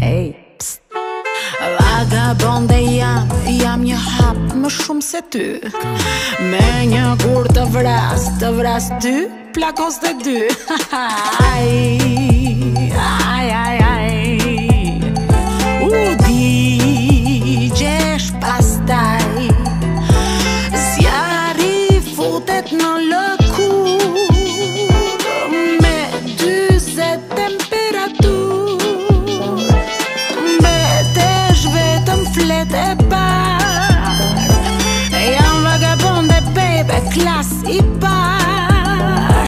Ej, pst. Vagabonde jam një hap më shumë se ty. Me një kur të vras ty, plakos të dy.